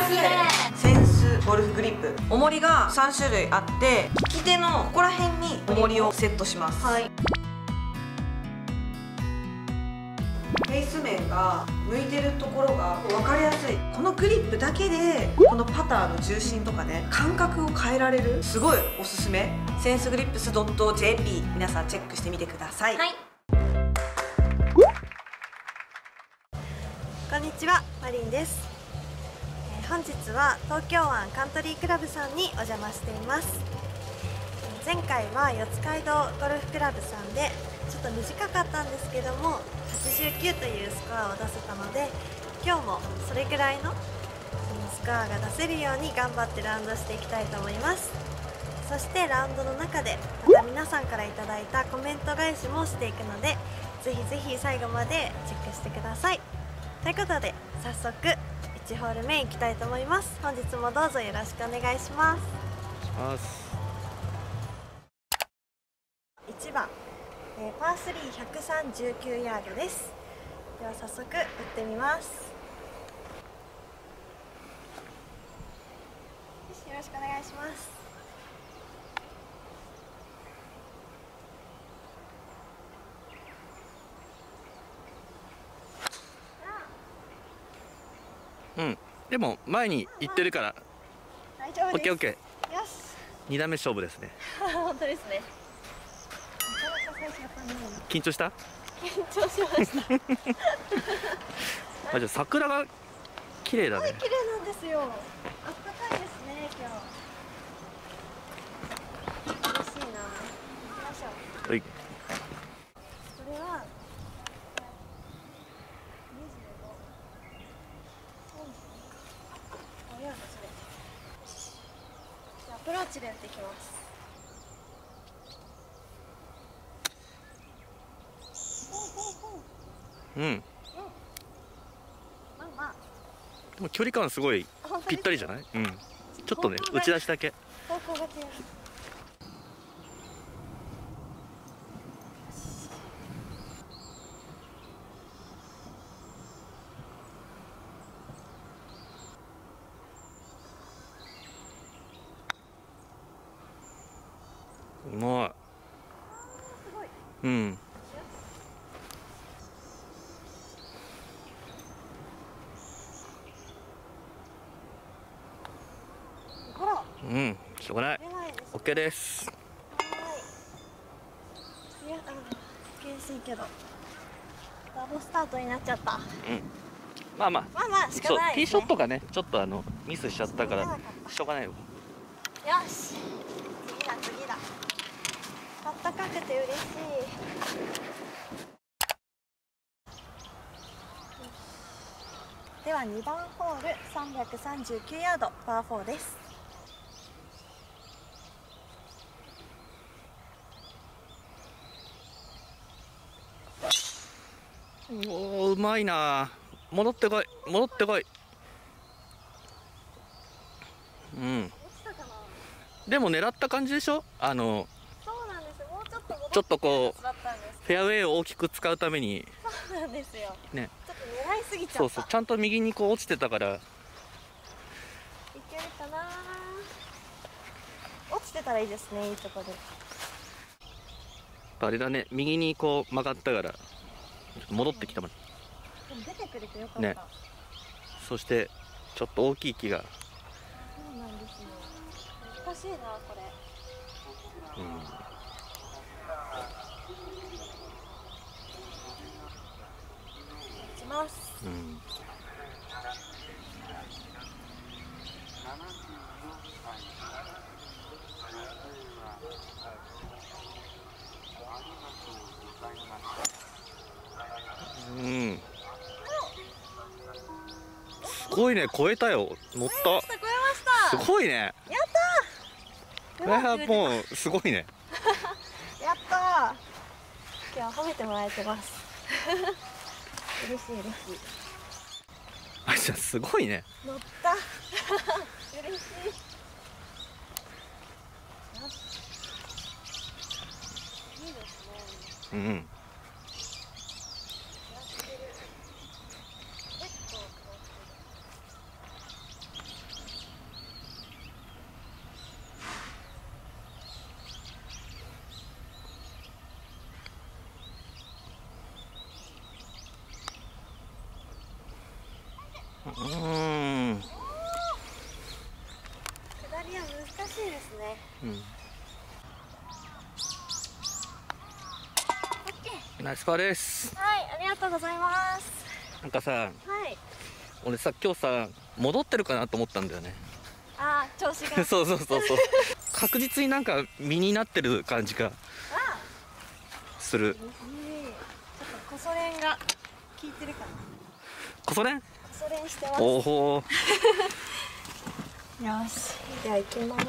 安い。センスゴルフグリップ、重りが3種類あって、利き手のここら辺に重りをセットします。はい。フェイス面が向いてるところが分かりやすい。このグリップだけでこのパターの重心とかね、感覚を変えられる、すごいおすすめ。センスグリップス .jp、 皆さんチェックしてみてください。はい、 こんにちは、マリンです。本日は東京湾カントリークラブさんにお邪魔しています。前回は四街道ゴルフクラブさんでちょっと短かったんですけども89というスコアを出せたので、今日もそれぐらいのスコアが出せるように頑張ってラウンドしていきたいと思います。そしてラウンドの中でまた皆さんからいただいたコメント返しもしていくので、ぜひぜひ最後までチェックしてください。ということで早速1ホール目いきたいと思います。本日もどうぞよろしくお願いします。1番、パー3、139ヤードです。では早速打ってみます。よろしくお願いします。 うん、でも前に行ってるから大丈夫です。 オッケー。よし、2打目勝負ですね。 本当ですね。なかなか最初は緊張した？ 緊張しましたあ、じゃあ桜が綺麗だね。 綺麗なんですよ。あったかいですね、今日。嬉しいな。行きましょう。 はい。 それはアプローチで打っていきます。 うん。 まあまあ。 でも距離感すごいぴったりじゃない？うん。ちょっとね、打ち出しだけ。 方向が違う。 うまい。うん。うん、しょうがない。オッケーです。 いや、悔しいけどダブルスタートになっちゃった。うん。 まあまあ。 まあまあ仕方ないですね。 ティーショットがね、ちょっとミスしちゃったからしょうがないよ。 よし。次だ。あったかくて嬉しい。では2番ホール339ヤードパー4です。 おお、うまいな。戻ってこい。うん。でも狙った感じでしょ。 そうなんですよ。もうちょっとちょっとこうフェアウェイを大きく使うために。 そうなんですよね。 ちょっと狙いすぎちゃった。 そうそう、ちゃんと右にこう落ちてたから。 いけるかな。落ちてたらいいですね、いいとこで。 あれだね、右にこう曲がったから戻ってきたもん。 でも出てくれてよかったね。そしてちょっと大きい木が。 そうなんですよ。難しいなこれ。 うん。 打ちます。 うん。うん。すごいね、超えたよ。乗った。 超えました。 すごいね。 やったー。 これはもうすごいね。 やったー。今日は褒めてもらえてます。嬉しい。 あ、じゃあすごいね。 乗った。嬉しい。よし。いいですね。 うん。 下りは難しいですね。 ナイスパーです。 はい、ありがとうございます。 なんかさ、 はい。 俺さ今日さ戻ってるかなと思ったんだよね。 あー、調子が。 そうそうそうそう。確実になんか身になってる感じがする。 ちょっとコソ練が効いてるかな。 こそれん。 コソ練してます。 おほよし、では行きます。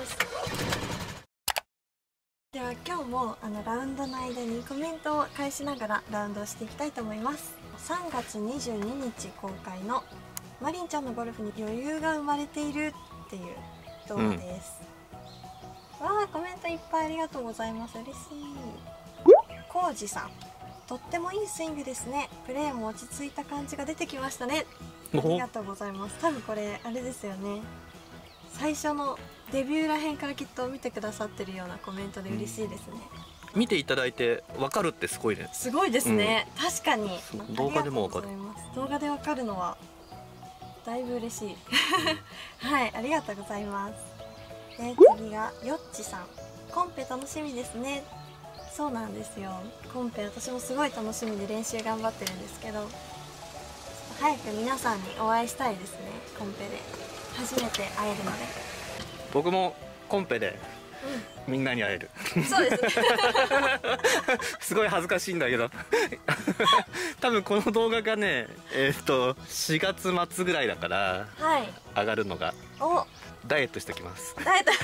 では今日もラウンドの間にコメントを返しながらラウンドをしていきたいと思います。3月22日公開のマリンちゃんのゴルフに余裕が生まれているっていう動画です。わあ、コメントいっぱいありがとうございます。嬉しい。コウジさん、とってもいいスイングですね。プレーも落ち着いた感じが出てきましたね。ありがとうございます。多分これあれですよね。最初のデビューらへんからきっと見てくださってるようなコメントで嬉しいですね。 見ていただいて分かるってすごいね。 すごいですね。確かに。 動画でも分かる。 動画で分かるのはだいぶ嬉しい。はい、ありがとうございます。で、次がよっちさん。コンペ楽しみですね。そうなんですよ。コンペ私もすごい楽しみで練習頑張ってるんですけど、早く皆さんにお会いしたいですね。コンペで初めて会えるので。 僕もコンペでみんなに会える。 そうですね。 すごい恥ずかしいんだけど。多分この動画がね、4月末ぐらいだからはい。 上がるのが。 お、 ダイエットしてきます。 ダイエット。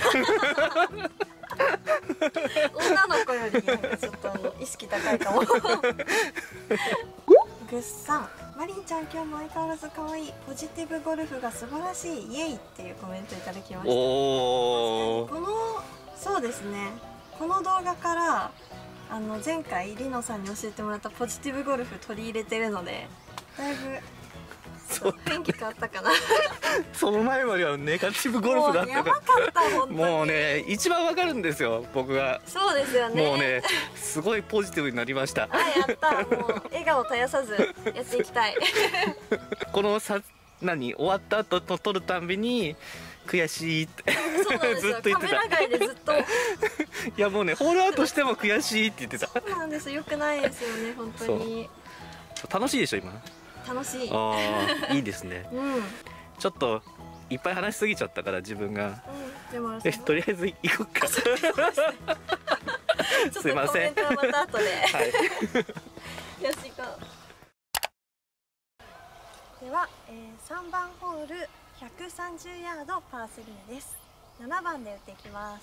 女の子よりなんかちょっと意識高いかも。ぐっさん、マリンちゃん今日も相変わらず可愛い。ポジティブゴルフが素晴らしい。イエイっていうコメントいただきました。 おお。 そうですね。この動画から前回リノさんに教えてもらったポジティブゴルフ取り入れてるので、だいぶ雰囲気変わったかな。 その前まではネガティブゴルフだったやばかった本当に。 もうね、一番わかるんですよ僕が。 そうですよね。 もうね、すごいポジティブになりました。 あ、やった。もう笑顔絶やさずやっていきたい。 この終わった後と撮るたんびに悔しいってそうなんですよ。 ずっと言ってた。 カメラ外でずっと。 いやもうね、ホールアウトしても悔しいって言ってた。 そうなんです。よくないですよね、本当に。 楽しいでしょ今。 楽しい。 ああ、いいですね。 うん。 ちょっといっぱい話しすぎちゃったから自分が。 でもとりあえず行こっか。すいません。 コメントはまた後で。 はい。 よし行こう。では、3番ホール130ヤードパー3です。7番で打っていきます。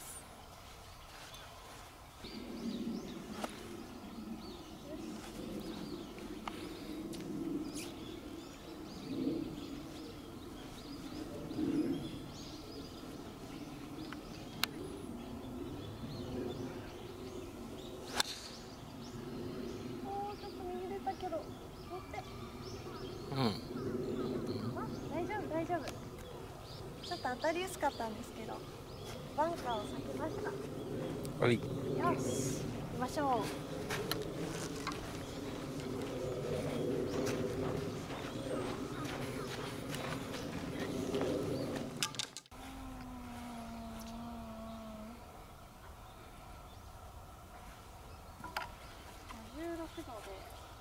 大丈夫。ちょっと当たり薄かったんですけど、バンカーを避けました。 はい。 よし、行きましょう。16度で。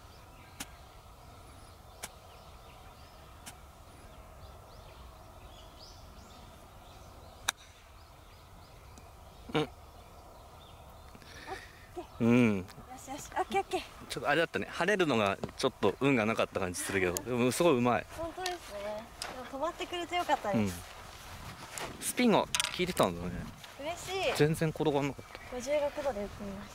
うん。 よしよし、オッケーオッケー。 ちょっとあれだったね。晴れるのがちょっと運がなかった感じするけど、でもすごいうまい。 本当ですね。でも止まってくれてよかったです。 スピンが効いてたんだね。 嬉しい。 全然転がんなかった。 56度で打ってみました。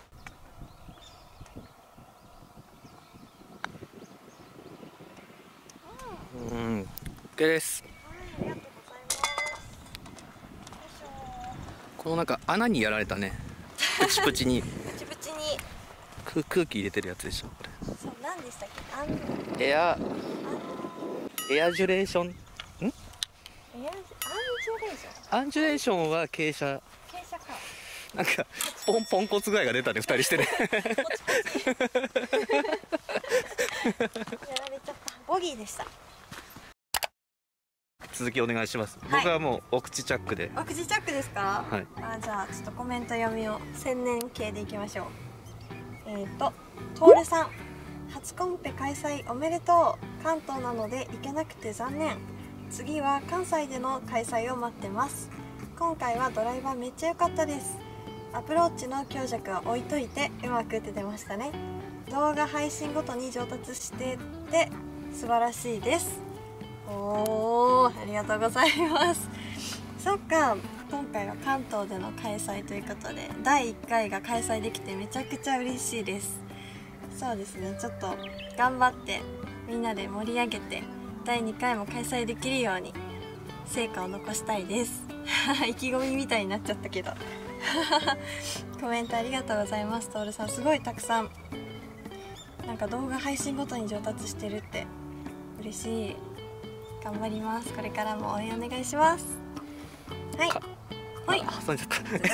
OK です。 はい、ありがとうございます。よいしょ。 このなんか穴にやられたね。プチプチに。 プチプチに。 空気入れてるやつでしょこれ。 そう、何でしたっけ？ エアジュレーション。アンジュレーションは傾斜。 傾斜か。 なんかポンポンコツ具合が出たね、2人してね。 ポチポチ。やられちゃった。ボギーでした。 続きお願いします。 はい、 僕はもうお口チャックで。 お口チャックですか？ はい。 じゃあちょっとコメント読みを千年系でいきましょう。トールさん、初コンペ開催おめでとう。関東なので行けなくて残念。次は関西での開催を待ってます。今回はドライバーめっちゃ良かったです。アプローチの強弱は置いといてうまく打ててましたね。動画配信ごとに上達してて素晴らしいです。おー、ありがとうございます。そっか、今回は関東での開催ということで第1回が開催できてめちゃくちゃ嬉しいです。そうですね、ちょっと頑張ってみんなで盛り上げて第2回も開催できるように成果を残したいです。意気込みみたいになっちゃったけどコメントありがとうございます。トールさん、すごいたくさんなんか動画配信ごとに上達してるって嬉しい。頑張ります。これからも応援お願いします。はい。はい。 挟んじゃった。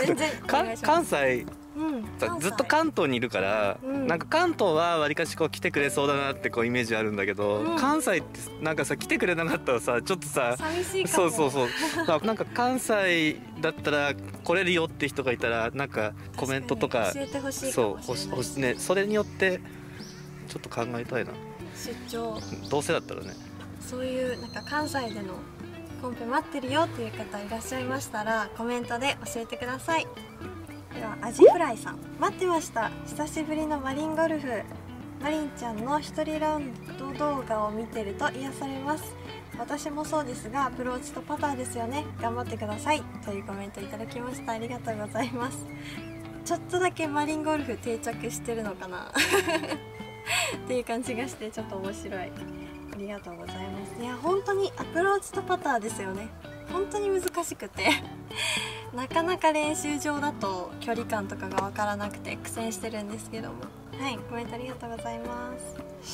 全然お願いします。 関西、 関西ずっと関東にいるから、なんか関東はわりかしこう来てくれそうだなってこうイメージあるんだけど、関西ってなんかさ来てくれなかったらさちょっとさ寂しいかも。 そうなんか関西だったら来れるよって人がいたらなんかコメントとか教えてほしいかもしれないですね。それによってちょっと考えたいな。 出張どうせだったらね。 そういうなんか関西でのコンペ待ってるよっていう方いらっしゃいましたらコメントで教えてください。ではアジフライさん、待ってました。久しぶりのマリンゴルフ。マリンちゃんの一人ラウンド動画を見てると癒されます。私もそうですがアプローチとパターですよね。頑張ってくださいというコメントいただきました。ありがとうございます。ちょっとだけマリンゴルフ定着してるのかなっていう感じがしてちょっと面白い。ありがとうございます。いや本当にアプローチとパターですよね。本当に難しくてなかなか練習場だと距離感とかが分からなくて苦戦してるんですけども、はい、コメントありがとうございます。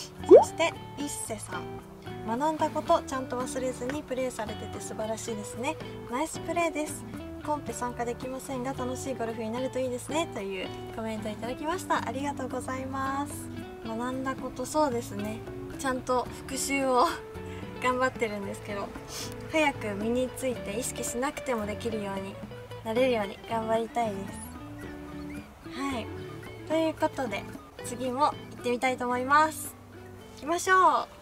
そして一瀬さん、学んだことちゃんと忘れずにプレーされてて素晴らしいですね。ナイスプレーです。コンペ参加できませんが楽しいゴルフになるといいですねというコメントいただきました。ありがとうございます。学んだこと、そうですね、ちゃんと復習を頑張ってるんですけど、早く身について意識しなくてもできるようになれるように頑張りたいです。はい、ということで次も行ってみたいと思います。行きましょう。